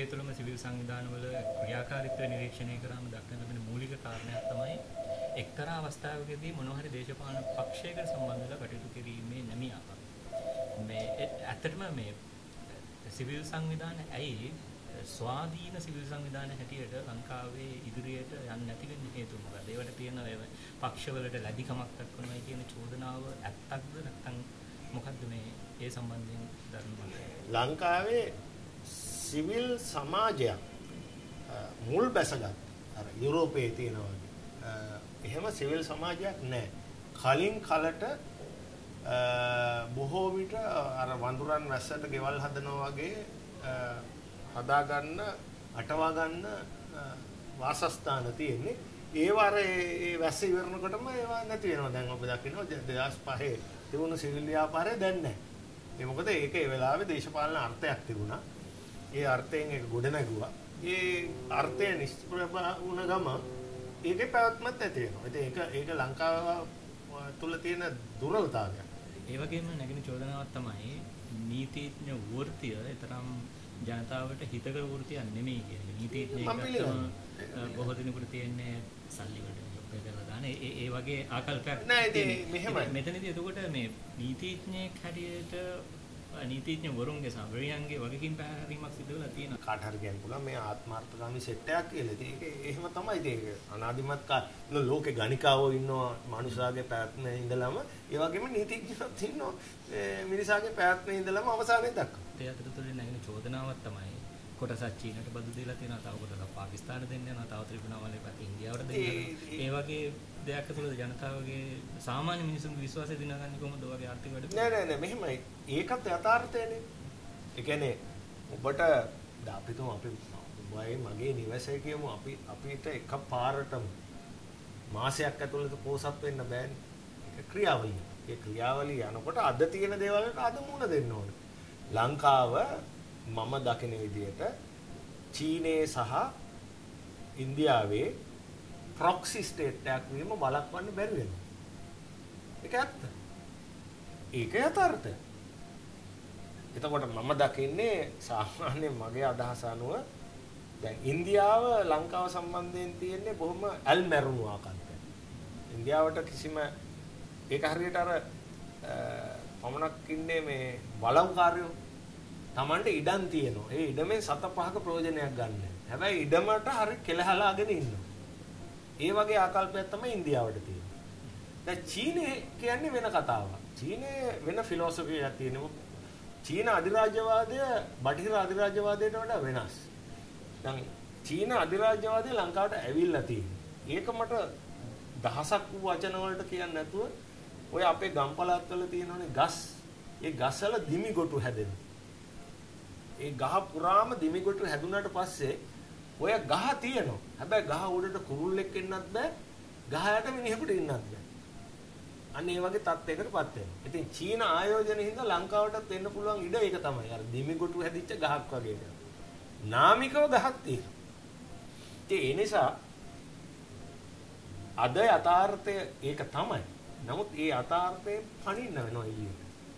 යුරෝපයේ තුළම සිවිල් සංවිධානවල ක්‍රියාකාරීත්වය නිරීක්ෂණය කරාම දක්නට ලැබෙන මූලික කාරණයක් තමයි එක්තරා අවස්ථාවකදී මොනවා හරි දේශපාලන පක්ෂයකට සම්බන්ධ වෙලා කටයුතු කිරීමේ නැමියාවක්. මේ ඇත්තටම මේ සිවිල් සංවිධාන ඇයි ස්වාධීන සිවිල් සංවිධාන හැටියට ලංකාවේ ඉදිරියට යන්නේ නැති වෙන්න හේතුව මොකක්ද? ඒවට තියෙන පක්ෂවලට ලැබිකමක් දක්වනවා කියන චෝදනාව ඇත්තක්ද නැත්නම් මොකක්ද මේ ඒ සම්බන්ධයෙන් දන්නවා? ලංකාවේ සිවිල් සමාජයක් මුල් බැසගත් අර යුරෝපයේ තියෙනවා වගේ එහෙම සිවිල් සමාජයක් නැහැ. කලින් කලට බොහෝ විට අර වඳුරන් වැස්සට ගෙවල් හදනවා වගේ හදා ගන්න අටවා ගන්න වාසස්ථාන තියෙන්නේ. ඒවා ඒ වැස්ස ඉවරනකොටම ඒවා නැති වෙනවා. දැන් ඔබ දකිනවා 2005 තිබුණු සිවිල් ව්‍යාපාරය දැන් නැහැ. ඒ මොකද ඒක ඒ වෙලාවේ දේශපාලන අර්ථයක් තිබුණා. ඒ අර්ථයෙන් ඒක ගොඩ නැගුවා. ඒ අර්ථය නිෂ්ප්‍රභ වුණ ගම ඒකේ පැවැත්මක් නැති වෙනවා. ඉතින් ඒක ලංකාව තුල තියෙන දුර්වලතාවයක්. ඒ වගේම නැගෙන චෝදනාවක් තමයි නීතිඥ වෘත්තිය තරම් ජනතාවට හිතකර වෘත්තියක් නෙමෙයි කියන්නේ. නීතිඥයෙක් බොහෝ දිනකට තියෙන්නේ සල්ලි වලට යොප්පේ කරලා දාන ඒ වගේ ආකල්පයක් නෑ. ඉතින් මෙහෙමයි. මෙතනදී එතකොට මේ නීතිඥයෙක් හැටියට නීතිඥ වරුන්ගේ සාවරියන්ගේ වගකීම් පැහැරීමක් සිදු වෙලා තියෙනවා. කාට හරි කියන්න පුළුවන් මේ ආත්මార్థකාමී සෙට් එකක් කියලා. ඉතින් ඒක එහෙම තමයි. ඉතින් ඒක අනාදිමත් ලෝකේ ගණිකාවෝ ඉන්නවා මනුෂ්‍යයාගේ පැවැත්මේ ඉඳලම ඒ වගේම නීතිඥයෝත් ඉන්නවා මිනිසාගේ පැවැත්මේ ඉඳලම අවසානයේ දක්වා. ඒ අතරතුරේ නැගෙන චෝදනාවක් තමයි කොටසක් චීනට බදු දීලා තියෙනවා, තව කොටසක් පාකිස්තානට දෙන්න යනවා, තව ත්‍රිකුණාමලේ පැත්තේ ඉන්දියාවට දෙන්න යනවා. ඒ වගේ දෙයක් ඇතුළත ජනතාවගේ සාමාන්‍ය මිනිසුන්ගේ විශ්වාසය දිනාගන්නේ කොහොමද වගේ ආර්ථික වැඩ? නෑ මෙහෙමයි. ඒකත් යථාර්ථයනේ. ඒ කියන්නේ ඔබට අපි මගේ නිවසේ කියමු අපිට එකපාරටම මාසයක් ඇතුළත පෝසත් වෙන්න බෑනේ. ඒක ක්‍රියාවලිය. ඒ ක්‍රියාවලිය යනකොට අද තියෙන දේවල් වලට අද මුණ දෙන්න ඕනේ. ලංකාව මම දකින විදිහට චීනයේ සහ ඉන්දියාවේ ප්‍රොක්සි ස්ටේට් එකක් වීම බලක්වන්න බැරි වෙනවා. ඒක ඇත්ත. ඒක යථාර්ථය. එතකොට මම දකින්නේ සාමාන්‍යයෙන් මගේ අදහස අනුව දැන් ඉන්දියාව ලංකාව සම්බන්ධයෙන් තියෙන්නේ බොහොම ඇල්මැරුණු ආකාරයකට. ඉන්දියාවට කිසිම ඒක හරියට අර පමණක් ඉන්නේ මේ බලවකාරයෝ Tamante ඉඩම් තියෙනවා. ඒ ඉඩමෙන් 7-5ක ප්‍රයෝජනයක් ගන්න. හැබැයි ඉඩමට හරි කෙලහලාගෙන ඉන්නවා. ඒ වගේ ආකල්පයක් තමයි ඉන්දියාවට තියෙන්නේ. දැන් චීනේ කියන්නේ වෙන කතාවක්. චීනේ වෙන ෆිලොසොෆි එකක් තියෙනවා. චීන අධිරාජ්‍යවාදය බටහිර අධිරාජ්‍යවාදයට වඩා වෙනස්. දැන් චීන අධිරාජ්‍යවාදය ලංකාවට ඇවිල්ලා තියෙනවා. ඒක මට දහසක් වූ වචන වලට කියන්නේ නැතුව ඔය අපේ ගම්පලාත් වල තියෙනනේ ගස්. ඒ ගස්වල දිමිගොටු හැදෙනවා. ඒ ගහ පුරාම දිමිගොටු හැදුනට පස්සේ ඔය ගහ තියෙනවා. හැබැයි ගහ උඩට කුරුල්ලෙක් එන්නත් බෑ. ගහ යට මිනිහෙකුට ඉන්නත් බෑ. අන්න ඒ වගේ තත්යකටපත් වෙනවා. ඉතින් චීන ආයෝජනයේ හින්දා ලංකාවටත් එන්න පුළුවන් ඉඩ ඒක තමයි. අර දිමිගොටු හැදිච්ච ගහක් වගේ එකක්. නාමිකව ගහක් තියෙනවා. ඒ නිසා අද යථාර්ථය ඒක තමයි. නමුත් ඒ යථාර්ථය පණින්න වෙනවා ඊයේ.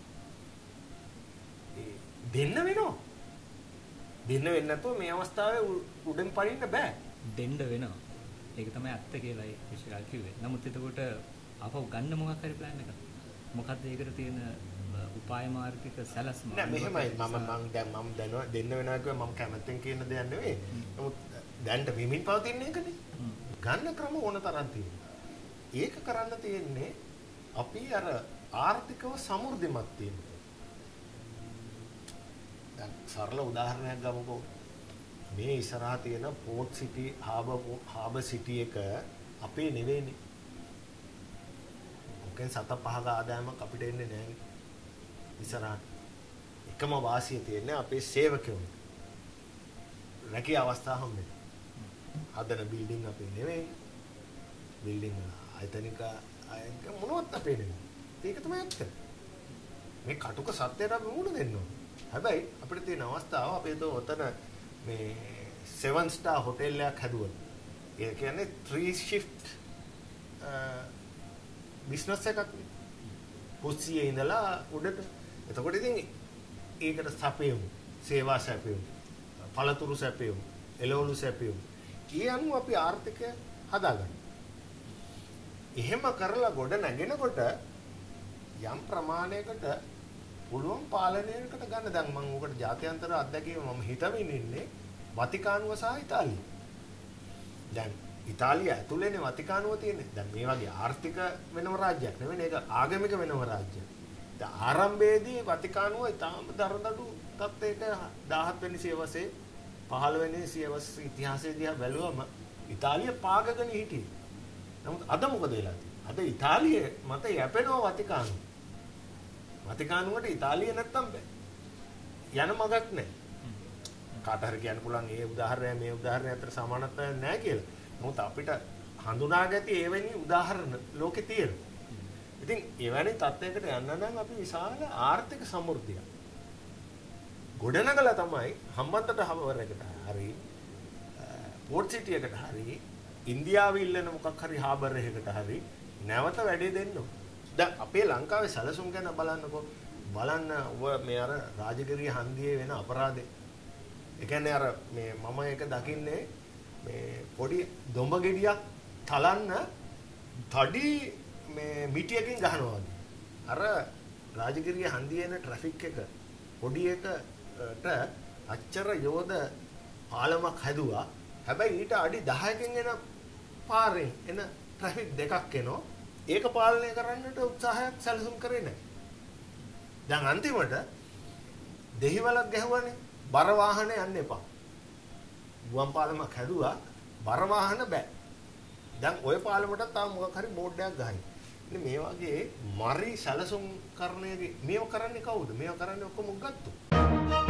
දෙන්න වෙනවා. දෙන්න වෙන්නේ නැතුව මේ අවස්ථාවේ උඩෙන් පනින්න බෑ. දෙන්න වෙනවා. ඒක තමයි ඇත්ත කියලා විශ්වාස කිව්වේ. නමුත් එතකොට ආපහු ගන්න මොකක් හරි plan එකක්. මොකද්ද ඒකට තියෙන උපාය මාර්ගික සැලැස්ම? නෑ මෙහෙමයි මම දැන් දෙන්න වෙනවා කිව්වා මම කැමැත්තෙන් කියන දෙයක් නෙවෙයි. නමුත් දැන්ට මිමින් පවතින එකනේ. ගන්න ක්‍රම ඕන තරම් තියෙනවා. ඒක කරන්න තියෙන්නේ අපි අර ආර්ථිකව සමෘද්ධිමත් වීම. දැන් සරල උදාහරණයක් ගමුකෝ. මේ ඉස්සරහා තියෙන පෝට් සිටි හාබර් සිටි එක අපේ නෙවෙයිනේ. ඔකෙන් 7-5ක ආදායමක් අපිට එන්නේ නැහැ. ඉස්සරහට එකම වාසිය තියෙන්නේ අපේ සේවකයෝ. රැකිය අවස්ථා හම්බෙන්නේ. හදන බිල්ඩින් අපේ නෙවෙයි. බිල්ඩින් ආයතනික මොනවත් අපේ නෙවෙයි. ඒක තමයි ඇත්ත. මේ කටුක සත්‍යයට අපි මුහුණ දෙන්න ඕනේ. හැබැයි අපිට තියෙන අවස්ථාව අපේ ඔතන මේ 7 star hotel එකක් හැදුවා. ඒ කියන්නේ 3 shift business එකක් නේ. කුස්සියේ ඉඳලා උඩට. එතකොට ඉතින් ඒකට සපයමු. සේවා සපයමු. පළතුරු සැපයුම්, එළවලු සැපයුම්. ඒ අනුව අපි ආර්ථිකය හදාගන්න. එහෙම කරලා ගොඩ නැගෙනකොට යම් ප්‍රමාණයකට පුළුවන් පාලනයකට ගන්න. දැන් මම උකට ජාත්‍යන්තර අත්දැකීම මම හිතමින් ඉන්නේ වතිකානුව සහ ඉතාලිය. දැන් ඉතාලිය ඇතුළේනේ වතිකානුව තියෙන්නේ. දැන් මේ වගේ ආර්ථික වෙනම රාජ්‍යයක් නෙවෙයි. ඒක ආගමික වෙනම රාජ්‍යයක්. දැන් ආරම්භයේදී වතිකානුව ඉතාම දරදඬු තත්ත්වයක 17 වෙනි සියවසේ 15 වෙනි සියවස් ඉතිහාසයේදී බැලුවම ඉතාලිය පාගගෙන හිටියේ. නමුත් අද මොකද වෙලා තියෙන්නේ? අද ඉතාලිය මත යැපෙනවා වතිකානුව. වතිකානුවට ඉතාලිය නැත්තම් බෑ. යන මගක් නැහැ. කාට හරි කියන්න පුළුවන් මේ උදාහරණය මේ උදාහරණය අතර සමානත්වයක් නැහැ කියලා. නමුත් අපිට හඳුනාගැති එවැනි උදාහරණ ලෝකේ තියෙනවා. ඉතින් එවැනි තත්යකට යන්න නම් අපි විශාල ආර්ථික සමෘද්ධිය ගොඩනගලා තමයි හම්බන්තොට හාබරයකට හරි පෝට් සිටි එකට හරි ඉන්දියාවේ ඉල්ලන මොකක් හරි හාබර් එකකට හරි නැවත වැඩේ දෙන්න. දැන් අපේ ලංකාවේ සැලසුම් ගැන බලන්නකො. බලන්න ඔය මේ අර රාජගිරිය හන්දියේ වෙන අපරාධේ. ඒ කියන්නේ අර මේ මම ඒක දකින්නේ මේ පොඩි දොඹ ගෙඩියක් තලන්න තඩි මේ මිටියකින් ගහනවා වගේ. අර රාජගිරිය හන්දියේ යන ට්‍රැෆික් එක පොඩි එකට අච්චර යෝධ පාලමක් හැදුවා. හැබැයි ඊට අඩි 10කින් එන පාරෙන් එන ට්‍රැෆික් දෙකක් එනවා. ඒක පාලනය කරන්නට උත්සාහයක් සැලසුම් කරේ නැහැ. දැන් අන්තිමට දෙහිවලක් ගැහුවානේ. බර වාහන යන්න එපා. ගුවන් පාලමක් හැදුවා බර වාහන බෑ. දැන් ওই පාලමට තාම මොකක් හරි බෝඩ් එකක් ගහයි. ඉතින් මේ වගේ මරි සැලසුම් කරන්නේ මේව කරන්නේ කවුද? මේව කරන්නේ ඔක්කොම උගත්තු.